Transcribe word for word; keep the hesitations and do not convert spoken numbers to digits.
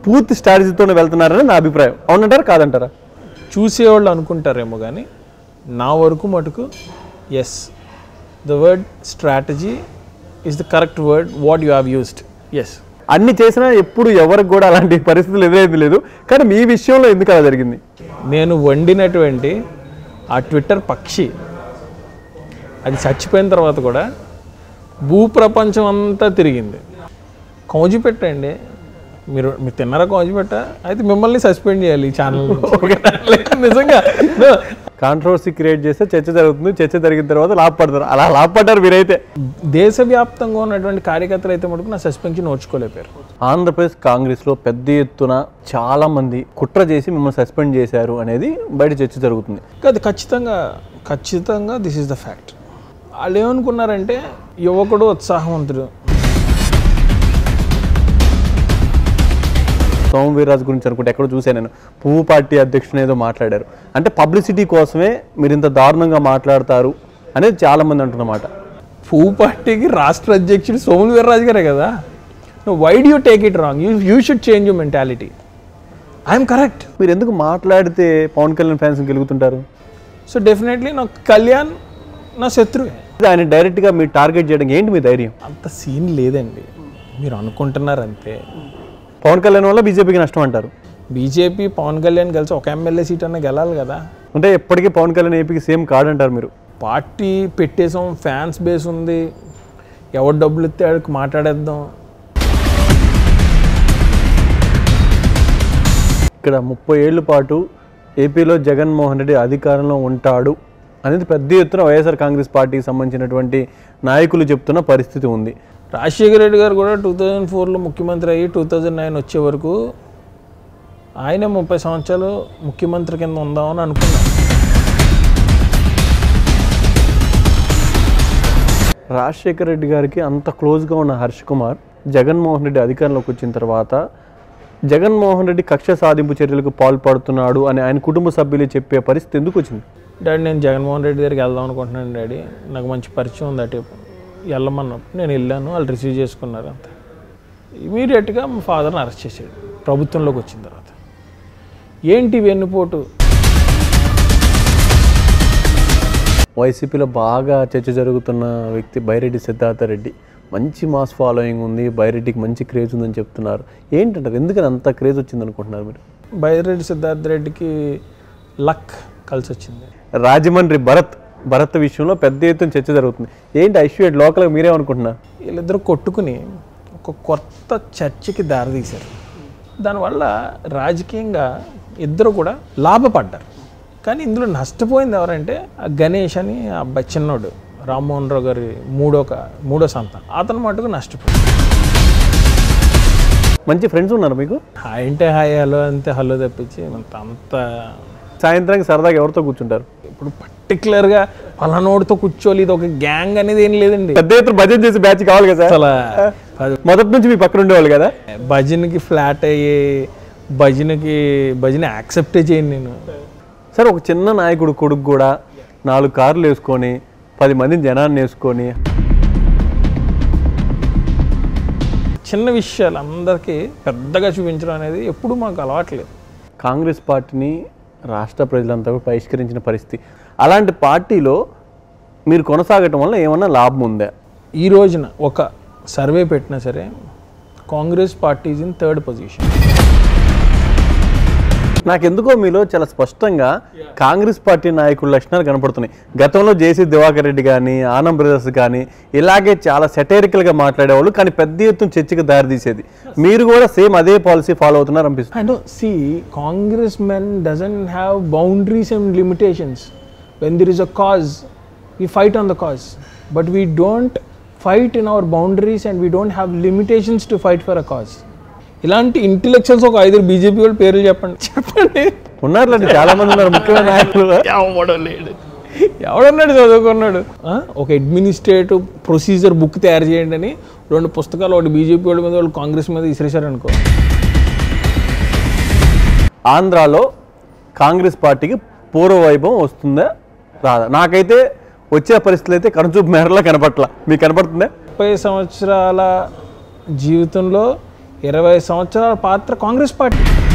పూర్తి స్ట్రాటజీతోనే వెళ్తున్నారని నా అభిప్రాయం. అవునంటారా కాదంటారా? చూసేవాళ్ళు అనుకుంటారేమో కానీ నా వరకు మటుకు yes, the word strategy is the correct word what you have used. Yes, అన్ని చేసినా ఎప్పుడు ఎవరికి కూడా అలాంటి పరిస్థితులు ఎదురైంది లేదు. కానీ మీ విషయంలో ఎందుకు అలా జరిగింది? నేను వండినటువంటి ఆ ట్విట్టర్ పక్షి అది చచ్చిపోయిన తర్వాత కూడా భూప్రపంచం అంతా తిరిగింది. కౌజు పెట్టండి, మీరు మీరు తిన్నారా కౌజు పెట్ట? అయితే మిమ్మల్ని సస్పెండ్ చేయాలి ఈ ఛానల్. నిజంగా కాంట్రవర్సీ క్రియేట్ చేస్తే చర్చ జరుగుతుంది, చర్చ జరిగిన తర్వాత లాభపడతారు. అలా లాభపడ్డారు మీరైతే. దేశవ్యాప్తంగా ఉన్నటువంటి కార్యకర్తలు అయితే మటుకు నా సస్పెన్షన్ ఓర్చుకోలేపారు. ఆంధ్రప్రదేశ్ కాంగ్రెస్లో పెద్ద ఎత్తున చాలా మంది కుట్ర చేసి మిమ్మల్ని సస్పెండ్ చేశారు అనేది బయట చర్చ జరుగుతుంది. అది ఖచ్చితంగా ఖచ్చితంగా దిస్ ఈస్ ద ఫ్యాక్ట్. వాళ్ళు ఏమనుకున్నారంటే యువకుడు ఉత్సాహవంతుడు సోము వీర్రాజు గురించి అనుకుంటే ఎక్కడో చూశాను నేను, పువ్వు పార్టీ అధ్యక్షుని ఏదో మాట్లాడారు. అంటే పబ్లిసిటీ కోసమే మీరు ఇంత దారుణంగా మాట్లాడతారు అనేది చాలామంది అంటున్నమాట. పువ్వు పార్టీకి రాష్ట్ర అధ్యక్షుడు సోము వీర్రాజు గారే కదా. Why do you take it wrong? You you should change your mentality. I'm correct. మీరు ఎందుకు మాట్లాడితే పవన్ కళ్యాణ్ ఫ్యాన్స్ గెలుగుతుంటారు? సో డెఫినెట్లీ నాకు కళ్యాణ్ నా శత్రువే. ఆయన డైరెక్ట్గా మీరు టార్గెట్ చేయడం ఏంటి మీ ధైర్యం? అంత సీన్ లేదండి, మీరు అనుకుంటున్నారు అంతే. పవన్ కళ్యాణ్ వల్ల బీజేపీకి నష్టం అంటారు. బీజేపీ పవన్ కళ్యాణ్ కలిసి ఒక ఎమ్మెల్యే సీట్ అన్న గెలాలి కదా. అంటే ఎప్పటికీ పవన్ కళ్యాణ్ ఏపీకి సేమ్ కాడంటారు మీరు. పార్టీ పెట్టేసాం, ఫ్యాన్స్ బేస్ ఉంది, ఎవరు డబ్బులు ఇస్తే ఆడికి మాట్లాడేద్దాం. ఇక్కడ ముప్పై ఏళ్ళ పాటు ఏపీలో జగన్మోహన్ రెడ్డి అధికారంలో ఉంటాడు అనేది పెద్ద ఎత్తున వైఎస్ఆర్ కాంగ్రెస్ పార్టీకి సంబంధించినటువంటి నాయకులు చెప్తున్న పరిస్థితి ఉంది. రాజశేఖర రెడ్డి గారు కూడా టూ థౌజండ్ ఫోర్లో ముఖ్యమంత్రి అయ్యి టూ థౌజండ్ నైన్ వచ్చే వరకు ఆయన ముప్పై సంవత్సరాలు ముఖ్యమంత్రి కింద ఉందామని అనుకున్నాను. రాజశేఖర రెడ్డి గారికి అంత క్లోజ్గా ఉన్న హర్ష్ కుమార్ జగన్మోహన్ రెడ్డి అధికారంలోకి వచ్చిన తర్వాత జగన్మోహన్ రెడ్డి కక్ష సాధింపు చర్యలకు పాల్పడుతున్నాడు అని ఆయన కుటుంబ సభ్యులు చెప్పే పరిస్థితి ఎందుకు వచ్చింది? డాడీ నేను జగన్మోహన్ రెడ్డి దగ్గరికి వెళ్దాం అనుకుంటున్నాను డాడీ, నాకు మంచి పరిచయం ఉంది అటు వెళ్ళమన్నప్పుడు నేను వెళ్ళాను, వాళ్ళు రిసీవ్ చేసుకున్నారు అంతే. ఇమీడియట్గా మా ఫాదర్ని అరెస్ట్ చేశాడు ప్రభుత్వంలోకి వచ్చిన తర్వాత. ఏంటి వెన్నుపోటు? వైసీపీలో బాగా చర్చ జరుగుతున్న వ్యక్తి బైరెడ్డి సిద్ధార్థ రెడ్డి. మంచి మాస్ ఫాలోయింగ్ ఉంది, బైరెడ్డికి మంచి క్రేజ్ ఉందని చెప్తున్నారు. ఏంటంటారు, ఎందుకని అంత క్రేజ్ వచ్చింది అనుకుంటున్నారు మీరు? బైరెడ్డి సిద్ధార్థ రెడ్డికి లక్ కలిసి వచ్చింది. రాజమండ్రి భరత్ భరత్ విషయంలో పెద్ద ఎత్తున చర్చ జరుగుతుంది. ఏంటి ఐశ్వర్య లోకల్గా మీరేమనుకుంటున్నారు? వీళ్ళిద్దరూ కొట్టుకుని ఒక కొత్త చర్చకి దారితీశారు. దానివల్ల రాజకీయంగా ఇద్దరు కూడా లాభపడ్డారు. కానీ ఇందులో నష్టపోయింది ఎవరంటే ఆ గణేష్ అని ఆ అబ్బాయి చిన్నోడు, రామ్మోహన్ రావు గారి మూడో మూడో సంతానం, అతను మటుకు నష్టపోయింది. మంచి ఫ్రెండ్స్ ఉన్నారు మీకు? హాయ్ అంటే హాయ్, హలో అంతే హలో తప్పించి అంత అంత సాయంత్రానికి సరదాగా ఎవరితో కూర్చుంటారు? ఇప్పుడు పర్టికులర్గా పలానోడితో కూర్చోవాలి ఇది ఒక గ్యాంగ్ అనేది ఏం లేదండి. పెద్ద ఎత్తున భజన చేసి బ్యాచ్ కావాలి కదా. అసలు మొదటి నుంచి మీ పక్కన ఉండేవాళ్ళు కదా. భజనకి ఫ్లాట్ అయ్యి భజనకి భజన యాక్సెప్టే చేయను నేను. సరే, ఒక చిన్న నాయకుడు కొడుకు కూడా నాలుగు కార్లు వేసుకొని పది మంది జనాన్ని వేసుకొని చిన్న విషయాలు అందరికీ పెద్దగా చూపించడం అనేది ఎప్పుడు మాకు అలవాట్లేదు. కాంగ్రెస్ పార్టీని రాష్ట్ర ప్రజలంతా కూడా బహిష్కరించిన పరిస్థితి. అలాంటి పార్టీలో మీరు కొనసాగటం వల్ల ఏమన్నా లాభం ఉందా? ఈ రోజున ఒక సర్వే పెట్టినా సరే Congress party is in third position. నాకెందుకో మీలో చాలా స్పష్టంగా కాంగ్రెస్ పార్టీ నాయకుల లక్షణాలు కనపడుతున్నాయి. గతంలో జేసీ దివాకర్ రెడ్డి కానీ ఆనం బ్రదర్స్ కానీ ఇలాగే చాలా సెటైరికల్గా మాట్లాడేవాళ్ళు, కానీ పెద్ద ఎత్తున చర్చకు దారితీసేది. మీరు కూడా సేమ్ అదే పాలసీ ఫాలో అవుతున్నారు అనిపిస్తుంది. I know, see, Congress men doesn't have boundaries and limitations. When there is a cause, we fight on the cause. But we don't fight in our boundaries and we don't have limitations to fight for a cause. ఇలాంటి intellectuals ఒక ఐదుగురు BJP వాళ్ళు పేర్లు చెప్పండి చెప్పండి ఉన్నారులేండి, చాలా మంది ఉన్నారు ముఖ్యమైన నాయకులు. ఎవడలేడు, ఎవడన్నాడు చదువుకున్నాడు. ఒక అడ్మినిస్ట్రేటివ్ ప్రొసీజర్ బుక్ తయారు చేయండి అని రెండు పుస్తకాలు, ఒకటి బీజేపీ వాళ్ళ మీద వాళ్ళు కాంగ్రెస్ మీద ఇసిరేశారు అనుకో. ఆంధ్రాలో కాంగ్రెస్ పార్టీకి పూర్వ వైభవం వస్తుందా రాదా? నాకైతే వచ్చే పరిస్థితులు అయితే కనుచూపు మేరలా కనపట్ల. మీకు కనపడుతుందా? ముప్పై సంవత్సరాల జీవితంలో ఇరవై సంవత్సరాల పాత్ర కాంగ్రెస్ పార్టీ.